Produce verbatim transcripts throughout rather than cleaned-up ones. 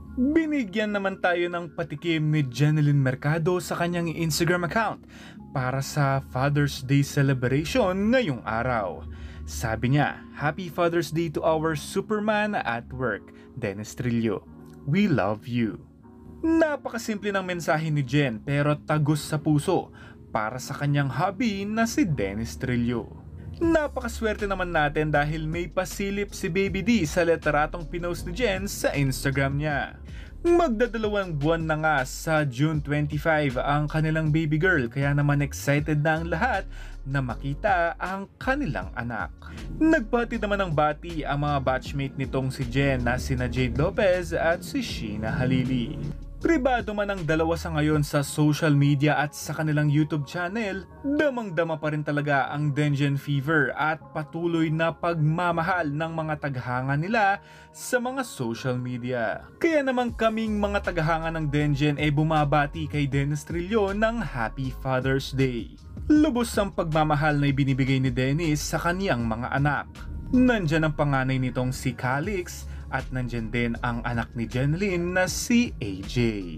Binigyan naman tayo ng patikim ni Jeneline Mercado sa kanyang Instagram account para sa Father's Day celebration ngayong araw. Sabi niya, Happy Father's Day to our Superman at work, Dennis Trillo. We love you. Napakasimple ng mensahe ni Jen pero tagos sa puso para sa kanyang hubby na si Dennis Trillo. Napakaswerte naman natin dahil may pasilip si Baby D sa literatong pinost ni Jen sa Instagram niya. Magdadalawang buwan na nga sa June twenty-five ang kanilang baby girl kaya naman excited na ang lahat na makita ang kanilang anak. Nagpati naman ng bati ang mga batchmate nitong si Jen na sina Jade Lopez at si Sheena Halili. Pribado man ang dalawa sa ngayon sa social media at sa kanilang YouTube channel, damang-dama pa rin talaga ang Denjen fever at patuloy na pagmamahal ng mga taghanga nila sa mga social media. Kaya naman kaming mga taghanga ng Denjen ay bumabati kay Dennis Trillo ng Happy Father's Day. Lubos ang pagmamahal na ibinibigay ni Dennis sa kaniyang mga anak. Nandyan ang panganay nitong si Calix at nandyan din ang anak ni Jeneline na si A J.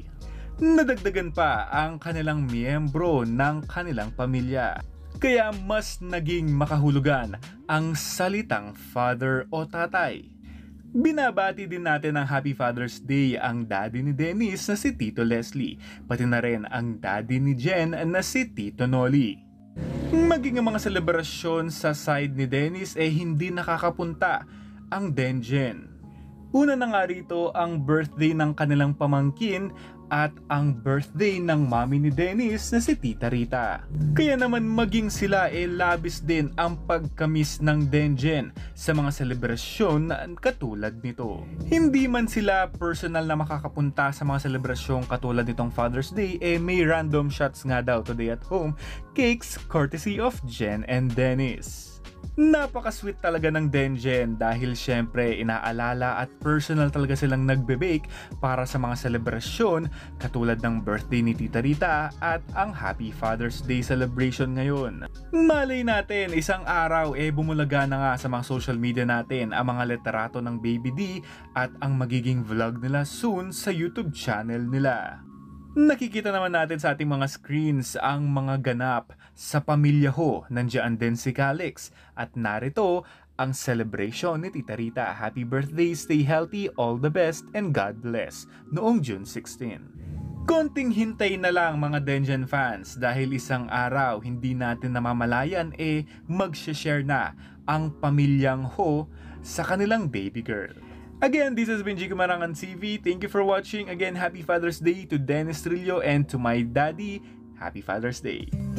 Nadagdagan pa ang kanilang miyembro ng kanilang pamilya. Kaya mas naging makahulugan ang salitang father o tatay. Binabati din natin ng Happy Father's Day ang daddy ni Dennis na si Tito Leslie, pati na rin ang daddy ni Jen na si Tito Noli. Maging ang mga selebrasyon sa side ni Dennis ay eh hindi nakakapunta ang Denjen. Una na nga rito ang birthday ng kanilang pamangkin at ang birthday ng mami ni Dennis na si Tita Rita. Kaya naman maging sila e eh, labis din ang pagkamis ng Denjen sa mga selebrasyon na katulad nito. Hindi man sila personal na makakapunta sa mga selebrasyon katulad nitong Father's Day, eh may random shots nga daw today at home, cakes courtesy of Jen and Dennis. Napaka-sweet talaga ng Denjen dahil syempre inaalala at personal talaga silang nagbe-bake para sa mga selebrasyon katulad ng birthday ni Tita Rita at ang Happy Father's Day celebration ngayon. Malay natin, isang araw eh bumulaga na nga sa mga social media natin ang mga literato ng Baby D at ang magiging vlog nila soon sa YouTube channel nila. Nakikita naman natin sa ating mga screens ang mga ganap sa Pamilya Ho. Nandiyan din si Calix at narito ang celebration ni Tita Rita. Happy birthday, stay healthy, all the best, and God bless noong June sixteenth. Konting hintay na lang mga Denjen fans dahil isang araw hindi natin namamalayan eh mag-share na ang Pamilyang Ho sa kanilang baby girl. Again, this has been Jigo Marangan T V. Thank you for watching. Again, Happy Father's Day to Dennis Trillo and to my daddy. Happy Father's Day.